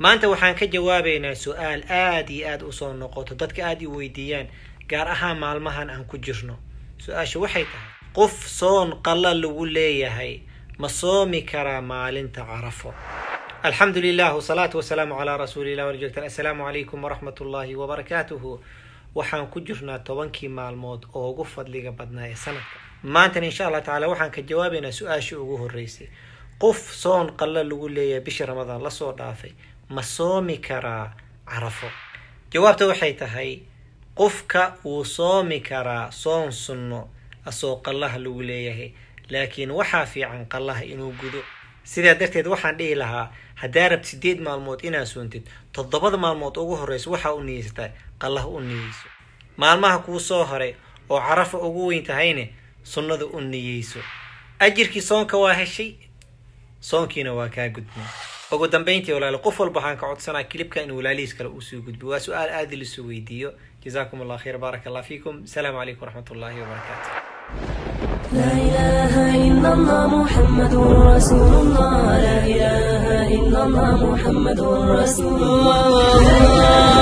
maanta waxaan ka jawaabaynaa su'aal aad iyo aad u soo noqoto dadka aad i weydiiyaan gaar ahaan maalmahan aan ku jirno. su'aashu waxay tahay qof soon qalla lagu leeyahay ma soomi karaa maalinta Carafo? alxamdulilah wasalaatu wasalaamu calaa rasuulilah warjogtaan. assalaamu calaykum waraxmatullaahi wabarakaatuhu. waxaan ku jirnaa 10 maalmood oo ugu fadliga badnaa ee sanadka. maantana insha allah tacaala waxaan ka jawaabaynaa su'aashii ugu horreysay. qof soon qalla lagu leeyahay bisha ramadaan la soo dhaafay ma soomi karaa Carafo? jawaabta waxay tahay qofka wuu soomi karaa soon sunno asoo qallaha lagu leeyahay, laakiin waxaa fiican qallaha inuu gudo. sidaa darteed waxaan dhihi lahaa haddaa rabtid 8 maalmood inaad soontid 7 maalmood ugu horreysa waxaa u niyeysataa qallaha u niyeyso. maalmaha kuu soo horay oo Carafo ugu weyn tahayne sunnada u niyeyso. ajirkii soonka waa heshay, soonkiina waa kaa gudbay. ugu dambeyntii walaalo qof walba waxaan ka codsanaa kilibka in walaalihiis kale uu soo gudbiyo. waa su'aal aad la soo weydiiyo. جزاكم الله خير بارك الله فيكم. السلام عليكم ورحمة الله وبركاته. لا إله إلا الله محمد رسول الله. لا إله إلا الله محمد رسول الله.